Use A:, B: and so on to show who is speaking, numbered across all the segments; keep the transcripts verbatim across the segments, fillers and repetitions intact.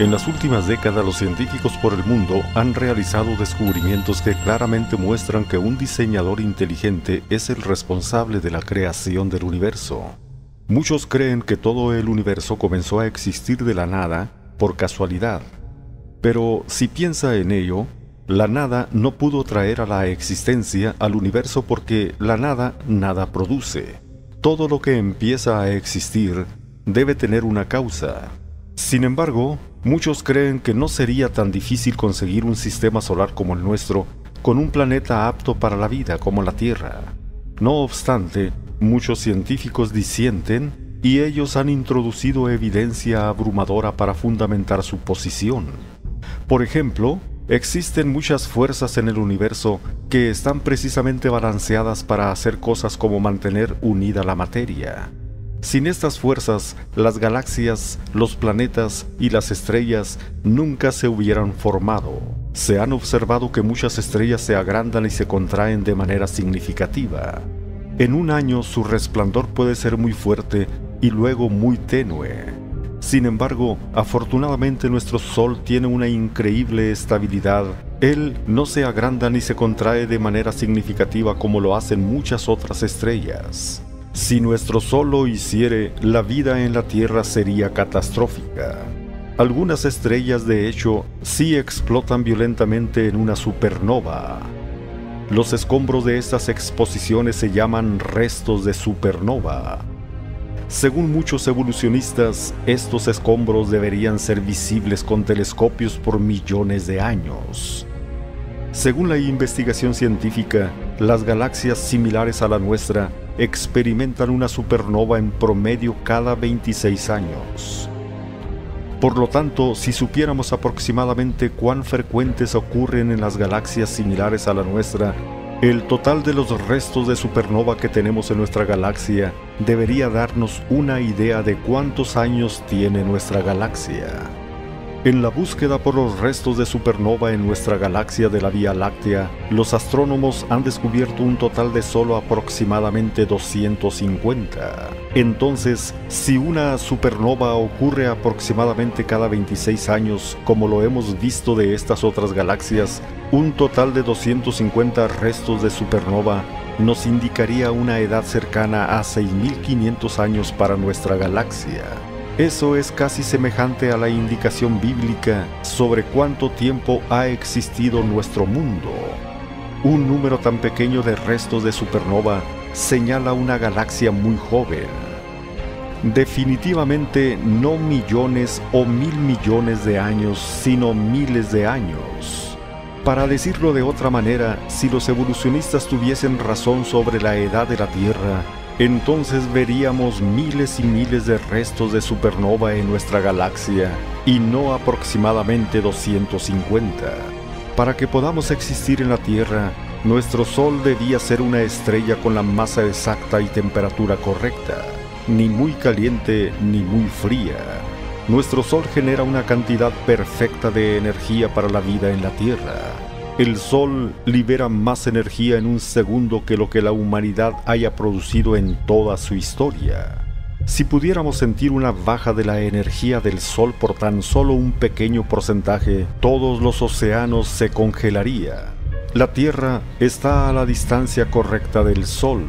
A: En las últimas décadas, los científicos por el mundo han realizado descubrimientos que claramente muestran que un diseñador inteligente es el responsable de la creación del universo. Muchos creen que todo el universo comenzó a existir de la nada por casualidad. Pero si piensa en ello, la nada no pudo traer a la existencia al universo porque la nada nada produce. Todo lo que empieza a existir debe tener una causa. Sin embargo, muchos creen que no sería tan difícil conseguir un sistema solar como el nuestro, con un planeta apto para la vida como la Tierra. No obstante, muchos científicos disienten y ellos han introducido evidencia abrumadora para fundamentar su posición. Por ejemplo, existen muchas fuerzas en el universo que están precisamente balanceadas para hacer cosas como mantener unida la materia. Sin estas fuerzas, las galaxias, los planetas y las estrellas nunca se hubieran formado. Se han observado que muchas estrellas se agrandan y se contraen de manera significativa. En un año su resplandor puede ser muy fuerte y luego muy tenue. Sin embargo, afortunadamente nuestro Sol tiene una increíble estabilidad. Él no se agranda ni se contrae de manera significativa como lo hacen muchas otras estrellas. Si nuestro Sol lo hiciere, la vida en la Tierra sería catastrófica. Algunas estrellas, de hecho, sí explotan violentamente en una supernova. Los escombros de estas exposiciones se llaman restos de supernova. Según muchos evolucionistas, estos escombros deberían ser visibles con telescopios por millones de años. Según la investigación científica, las galaxias similares a la nuestra experimentan una supernova en promedio cada veintiséis años. Por lo tanto, si supiéramos aproximadamente cuán frecuentes ocurren en las galaxias similares a la nuestra, el total de los restos de supernova que tenemos en nuestra galaxia debería darnos una idea de cuántos años tiene nuestra galaxia. En la búsqueda por los restos de supernova en nuestra galaxia de la Vía Láctea, los astrónomos han descubierto un total de solo aproximadamente doscientos cincuenta. Entonces, si una supernova ocurre aproximadamente cada veintiséis años, como lo hemos visto de estas otras galaxias, un total de doscientos cincuenta restos de supernova nos indicaría una edad cercana a seis mil quinientos años para nuestra galaxia. Eso es casi semejante a la indicación bíblica sobre cuánto tiempo ha existido nuestro mundo. Un número tan pequeño de restos de supernova señala una galaxia muy joven. Definitivamente no millones o mil millones de años, sino miles de años. Para decirlo de otra manera, si los evolucionistas tuviesen razón sobre la edad de la Tierra, entonces veríamos miles y miles de restos de supernova en nuestra galaxia, y no aproximadamente doscientos cincuenta. Para que podamos existir en la Tierra, nuestro Sol debía ser una estrella con la masa exacta y temperatura correcta, ni muy caliente ni muy fría. Nuestro Sol genera una cantidad perfecta de energía para la vida en la Tierra. El Sol libera más energía en un segundo que lo que la humanidad haya producido en toda su historia. Si pudiéramos sentir una baja de la energía del Sol por tan solo un pequeño porcentaje, todos los océanos se congelarían. La Tierra está a la distancia correcta del Sol.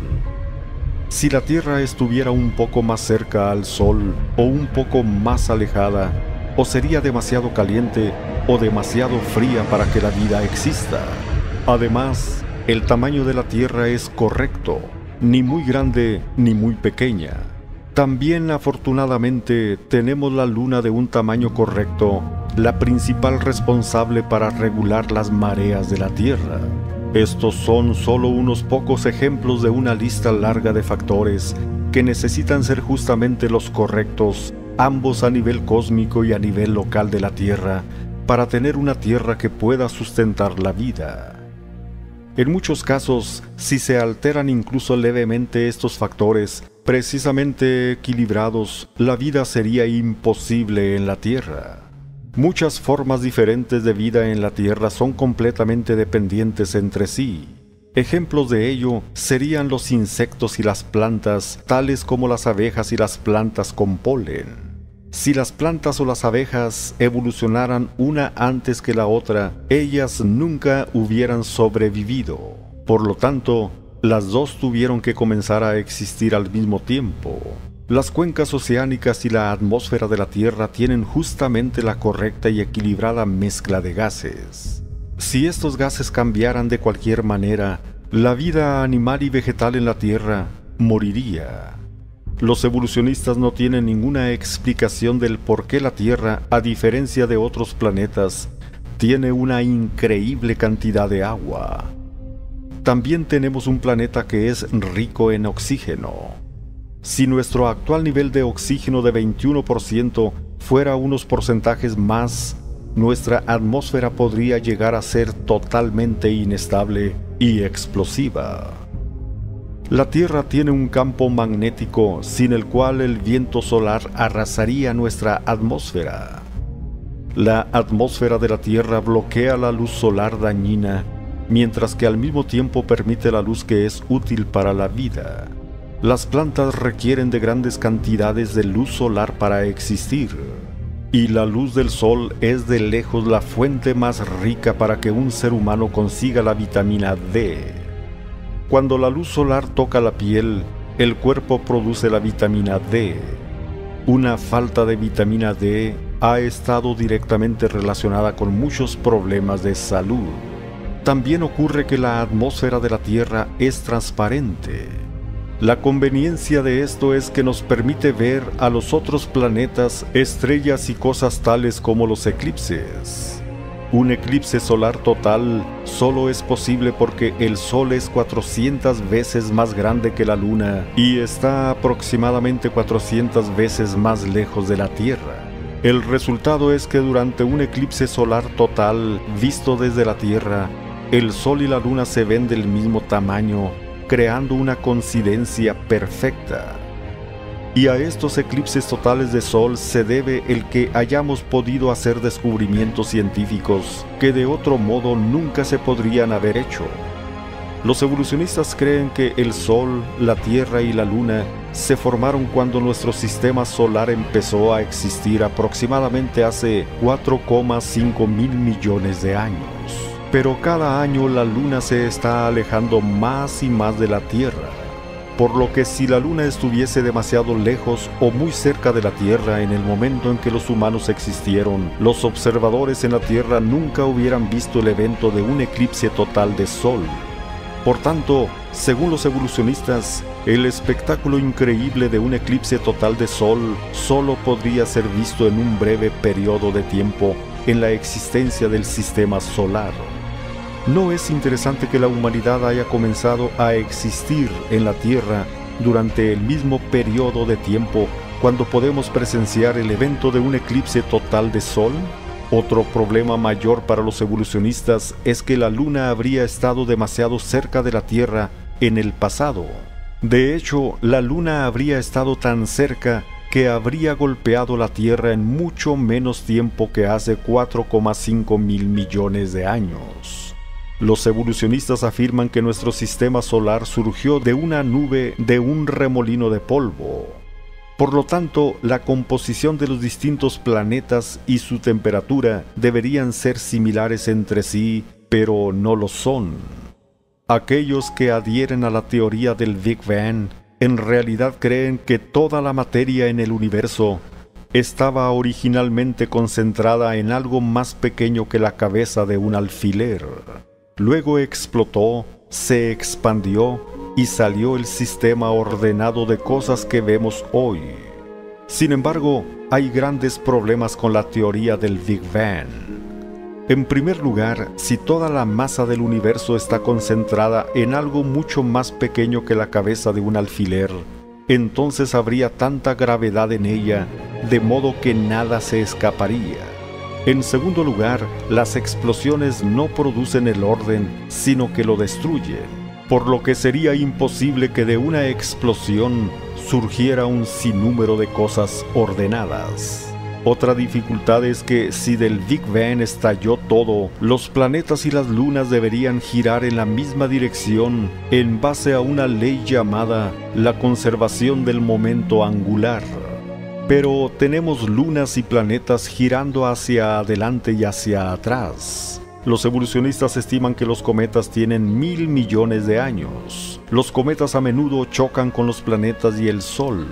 A: Si la Tierra estuviera un poco más cerca al Sol o un poco más alejada, o sería demasiado caliente o demasiado fría para que la vida exista. Además, el tamaño de la Tierra es correcto, ni muy grande ni muy pequeña. También, afortunadamente, tenemos la Luna de un tamaño correcto, la principal responsable para regular las mareas de la Tierra. Estos son solo unos pocos ejemplos de una lista larga de factores que necesitan ser justamente los correctos, ambos a nivel cósmico y a nivel local de la Tierra, para tener una Tierra que pueda sustentar la vida. En muchos casos, si se alteran incluso levemente estos factores, precisamente equilibrados, la vida sería imposible en la Tierra. Muchas formas diferentes de vida en la Tierra son completamente dependientes entre sí. Ejemplos de ello serían los insectos y las plantas, tales como las abejas y las plantas con polen. Si las plantas o las abejas evolucionaran una antes que la otra, ellas nunca hubieran sobrevivido. Por lo tanto, las dos tuvieron que comenzar a existir al mismo tiempo. Las cuencas oceánicas y la atmósfera de la Tierra tienen justamente la correcta y equilibrada mezcla de gases. Si estos gases cambiaran de cualquier manera, la vida animal y vegetal en la Tierra moriría. Los evolucionistas no tienen ninguna explicación del por qué la Tierra, a diferencia de otros planetas, tiene una increíble cantidad de agua. También tenemos un planeta que es rico en oxígeno. Si nuestro actual nivel de oxígeno de veintiuno por ciento fuera unos porcentajes más, nuestra atmósfera podría llegar a ser totalmente inestable y explosiva. La Tierra tiene un campo magnético sin el cual el viento solar arrasaría nuestra atmósfera. La atmósfera de la Tierra bloquea la luz solar dañina, mientras que al mismo tiempo permite la luz que es útil para la vida. Las plantas requieren de grandes cantidades de luz solar para existir, y la luz del sol es de lejos la fuente más rica para que un ser humano consiga la vitamina D. Cuando la luz solar toca la piel, el cuerpo produce la vitamina D. Una falta de vitamina D ha estado directamente relacionada con muchos problemas de salud. También ocurre que la atmósfera de la Tierra es transparente. La conveniencia de esto es que nos permite ver a los otros planetas, estrellas y cosas tales como los eclipses. Un eclipse solar total solo es posible porque el Sol es cuatrocientas veces más grande que la Luna y está aproximadamente cuatrocientas veces más lejos de la Tierra. El resultado es que durante un eclipse solar total visto desde la Tierra, el Sol y la Luna se ven del mismo tamaño, creando una coincidencia perfecta. Y a estos eclipses totales de Sol se debe el que hayamos podido hacer descubrimientos científicos que de otro modo nunca se podrían haber hecho. Los evolucionistas creen que el Sol, la Tierra y la Luna se formaron cuando nuestro sistema solar empezó a existir aproximadamente hace cuatro coma cinco mil millones de años. Pero cada año la Luna se está alejando más y más de la Tierra. Por lo que si la Luna estuviese demasiado lejos o muy cerca de la Tierra en el momento en que los humanos existieron, los observadores en la Tierra nunca hubieran visto el evento de un eclipse total de Sol. Por tanto, según los evolucionistas, el espectáculo increíble de un eclipse total de Sol solo podría ser visto en un breve periodo de tiempo en la existencia del sistema solar. ¿No es interesante que la humanidad haya comenzado a existir en la Tierra durante el mismo periodo de tiempo cuando podemos presenciar el evento de un eclipse total de Sol? Otro problema mayor para los evolucionistas es que la Luna habría estado demasiado cerca de la Tierra en el pasado. De hecho, la Luna habría estado tan cerca que habría golpeado la Tierra en mucho menos tiempo que hace cuatro coma cinco mil millones de años. Los evolucionistas afirman que nuestro sistema solar surgió de una nube de un remolino de polvo. Por lo tanto, la composición de los distintos planetas y su temperatura deberían ser similares entre sí, pero no lo son. Aquellos que adhieren a la teoría del Big Bang en realidad creen que toda la materia en el universo estaba originalmente concentrada en algo más pequeño que la cabeza de un alfiler. Luego explotó, se expandió y salió el sistema ordenado de cosas que vemos hoy. Sin embargo, hay grandes problemas con la teoría del Big Bang. En primer lugar, si toda la masa del universo está concentrada en algo mucho más pequeño que la cabeza de un alfiler, entonces habría tanta gravedad en ella, de modo que nada se escaparía. En segundo lugar, las explosiones no producen el orden, sino que lo destruyen, por lo que sería imposible que de una explosión surgiera un sinnúmero de cosas ordenadas. Otra dificultad es que si del Big Bang estalló todo, los planetas y las lunas deberían girar en la misma dirección en base a una ley llamada la conservación del momento angular. Pero tenemos lunas y planetas girando hacia adelante y hacia atrás. Los evolucionistas estiman que los cometas tienen mil millones de años. Los cometas a menudo chocan con los planetas y el Sol.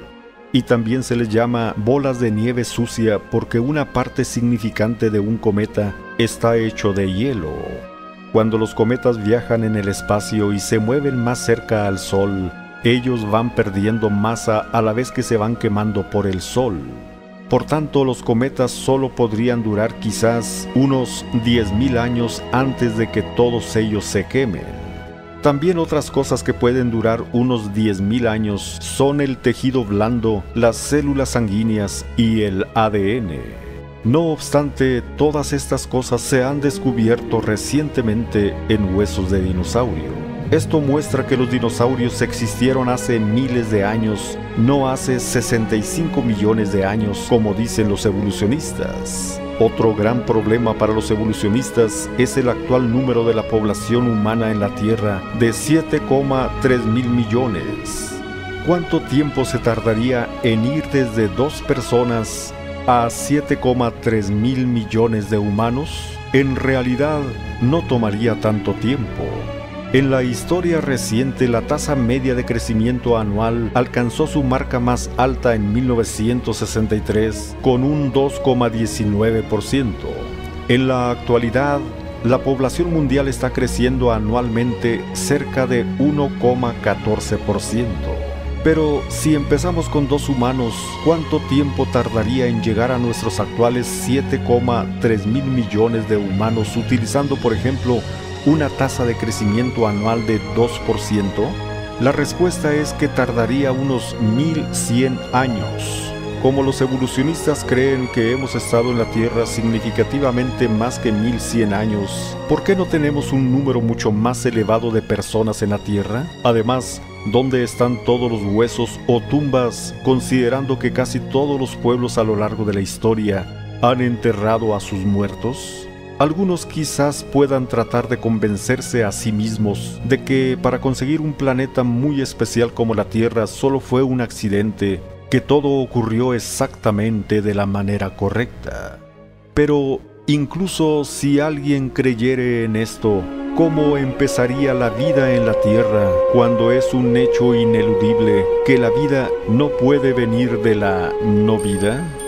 A: Y también se les llama bolas de nieve sucia porque una parte significante de un cometa está hecho de hielo. Cuando los cometas viajan en el espacio y se mueven más cerca al Sol, ellos van perdiendo masa a la vez que se van quemando por el Sol. Por tanto, los cometas solo podrían durar quizás unos diez mil años antes de que todos ellos se quemen. También otras cosas que pueden durar unos diez mil años son el tejido blando, las células sanguíneas y el A D N. No obstante, todas estas cosas se han descubierto recientemente en huesos de dinosaurio. Esto muestra que los dinosaurios existieron hace miles de años, no hace sesenta y cinco millones de años como dicen los evolucionistas. Otro gran problema para los evolucionistas es el actual número de la población humana en la Tierra de siete coma tres mil millones. ¿Cuánto tiempo se tardaría en ir desde dos personas a siete coma tres mil millones de humanos? En realidad, no tomaría tanto tiempo. En la historia reciente, la tasa media de crecimiento anual alcanzó su marca más alta en mil novecientos sesenta y tres, con un dos coma diecinueve por ciento. En la actualidad, la población mundial está creciendo anualmente cerca de uno coma catorce por ciento. Pero si empezamos con dos humanos, ¿cuánto tiempo tardaría en llegar a nuestros actuales siete coma tres mil millones de humanos utilizando, por ejemplo, una tasa de crecimiento anual de dos por ciento? La respuesta es que tardaría unos mil cien años. Como los evolucionistas creen que hemos estado en la Tierra significativamente más que mil cien años, ¿por qué no tenemos un número mucho más elevado de personas en la Tierra? Además, ¿dónde están todos los huesos o tumbas, considerando que casi todos los pueblos a lo largo de la historia han enterrado a sus muertos? Algunos quizás puedan tratar de convencerse a sí mismos de que para conseguir un planeta muy especial como la Tierra solo fue un accidente, que todo ocurrió exactamente de la manera correcta. Pero incluso si alguien creyere en esto, ¿cómo empezaría la vida en la Tierra cuando es un hecho ineludible que la vida no puede venir de la no vida?